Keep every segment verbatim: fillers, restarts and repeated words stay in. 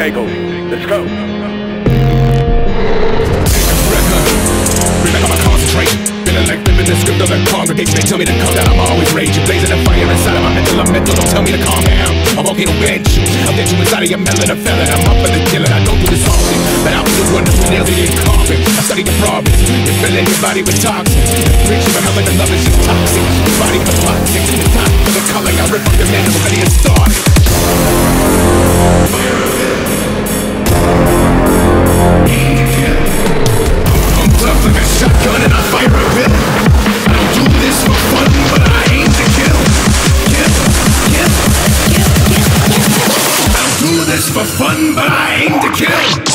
takeover. Let's go. Remember my concentration. Feeling like living the script of the congregation. They tell me to calm down, I'm always raging. Blazing the fire inside of my mental. I'm mental, don't tell me to calm down. A volcano bench you. I'll get you inside of your melon. A felon, I'm up for the killing. I don't do this often, but I was one who nails it in coffin. I study your problems. You're filling your body with toxins. Preaching my health and the love is just toxic. Your body for politics. It's time for the color. I rip up your man. I'm ready to start. Like a shotgun and I fire a whip. I don't do this for fun, but I aim to kill. Kill, kill, kill, kill. I don't do this for fun, but I aim to kill.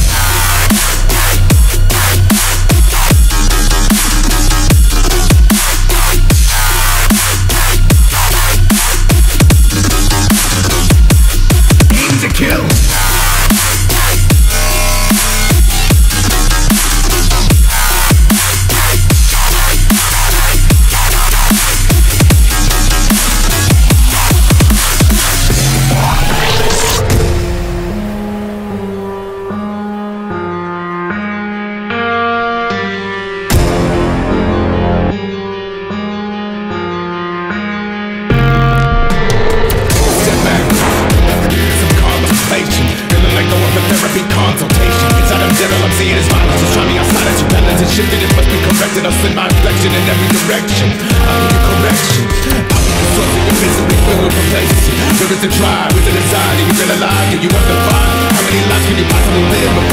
I'll send my reflection in every direction. I'll give you correction. I'll be the source of your misery, filled with complacency. Where is the drive? Where's the desire? Do you feel alive? Do you want to find? How many lives can you possibly live?